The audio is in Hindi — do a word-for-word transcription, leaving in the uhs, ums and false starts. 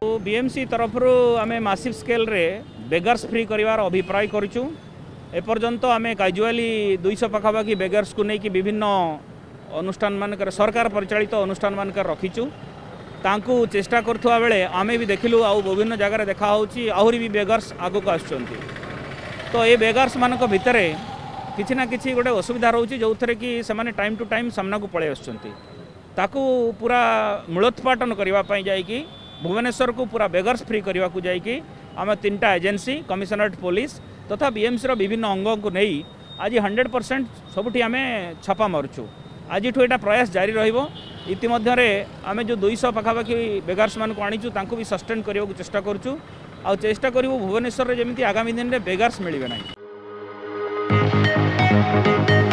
बीएमसी तरफ आम मासिव स्केल रे बेगर्स फ्री करार अभिप्राय करूँ। एपर्यंत आम काजुआली दुईश पाखापाखि बेगर्स को लेकिन विभिन्न अनुष्ठान मानक सरकार परिचालित अनुष्ठान मानक रखीचु। तांकु चेष्टा करुवा बेले आमे भी देखिलु आउ विभिन्न जगार देखा आहरी भी बेगर्स आगक आसुचंती। तो ये बेगर्स मानक भितरे किछि ना किछि गोटे असुविधा रोचे जो थे कि सेमाने टाइम टू टाइम सामना को पड़े आसुचंती। ताकू पूरा मूलोत्पाटन करने जाइकी भुवनेश्वर को पूरा बेगर्स फ्री करने को जाइकी आम तीन टा एजेंसी कमिशनरेट पुलिस तथा बीएमसी रो विभिन्न अंगों को नहीं आज हंड्रेड परसेंट सबुठी आम छापा मारुचु। आज यहाँ प्रयास जारी रहिबो। इतिमध्य आम जो दुईश पाखापाखि बेगर्स मान को आनीचु तांको भी सस्टेन करने को चेष्टा करूँ। आ चेष्टा करूँ भुवनेश्वर में जमी आगामी दिन में बेगर्स मिलबे नहीं।